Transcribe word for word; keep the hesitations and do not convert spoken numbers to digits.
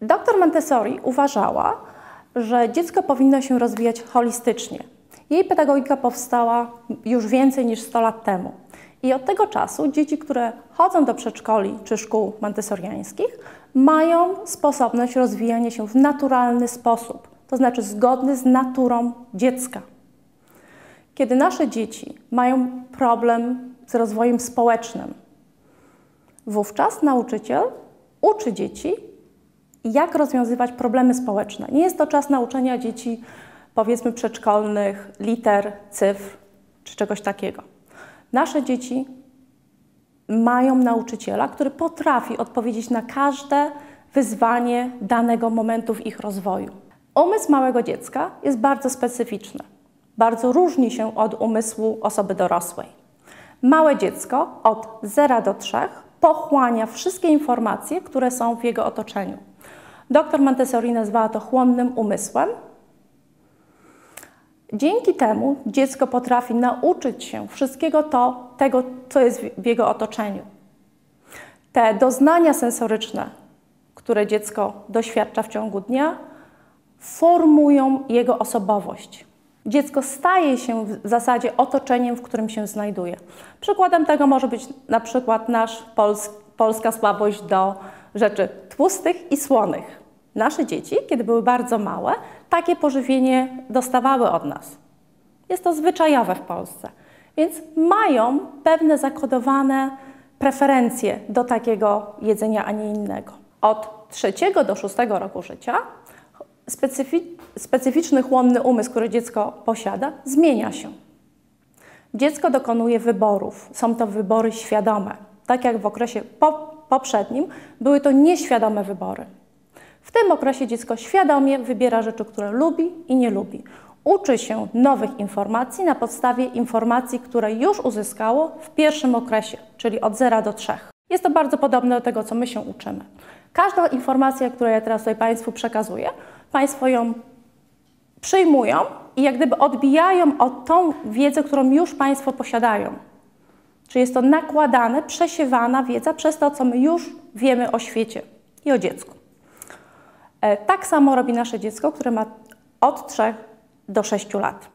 Doktor Montessori uważała, że dziecko powinno się rozwijać holistycznie. Jej pedagogika powstała już więcej niż sto lat temu. I od tego czasu dzieci, które chodzą do przedszkoli czy szkół montessoriańskich, mają sposobność rozwijania się w naturalny sposób, to znaczy zgodny z naturą dziecka. Kiedy nasze dzieci mają problem z rozwojem społecznym, wówczas nauczyciel uczy dzieci, jak rozwiązywać problemy społeczne. Nie jest to czas nauczania dzieci, powiedzmy, przedszkolnych, liter, cyfr czy czegoś takiego. Nasze dzieci mają nauczyciela, który potrafi odpowiedzieć na każde wyzwanie danego momentu w ich rozwoju. Umysł małego dziecka jest bardzo specyficzny. Bardzo różni się od umysłu osoby dorosłej. Małe dziecko od zera do trzech pochłania wszystkie informacje, które są w jego otoczeniu. Doktor Montessori nazwała to chłonnym umysłem. Dzięki temu dziecko potrafi nauczyć się wszystkiego to, tego, co jest w jego otoczeniu. Te doznania sensoryczne, które dziecko doświadcza w ciągu dnia, formują jego osobowość. Dziecko staje się w zasadzie otoczeniem, w którym się znajduje. Przykładem tego może być na przykład nasz pols polska słabość do rzeczy tłustych i słonych. Nasze dzieci, kiedy były bardzo małe, takie pożywienie dostawały od nas. Jest to zwyczajowe w Polsce, więc mają pewne zakodowane preferencje do takiego jedzenia, a nie innego. Od trzeciego do szóstego roku życia specyfi specyficzny chłonny umysł, który dziecko posiada, zmienia się. Dziecko dokonuje wyborów. Są to wybory świadome. Tak jak w okresie po poprzednim były to nieświadome wybory. W tym okresie dziecko świadomie wybiera rzeczy, które lubi i nie lubi. Uczy się nowych informacji na podstawie informacji, które już uzyskało w pierwszym okresie, czyli od zera do trzech. Jest to bardzo podobne do tego, co my się uczymy. Każda informacja, którą ja teraz tutaj Państwu przekazuję, Państwo ją przyjmują i jak gdyby odbijają od tą wiedzę, którą już Państwo posiadają. Czyli jest to nakładane, przesiewana wiedza przez to, co my już wiemy o świecie i o dziecku. Tak samo robi nasze dziecko, które ma od trzech do sześciu lat.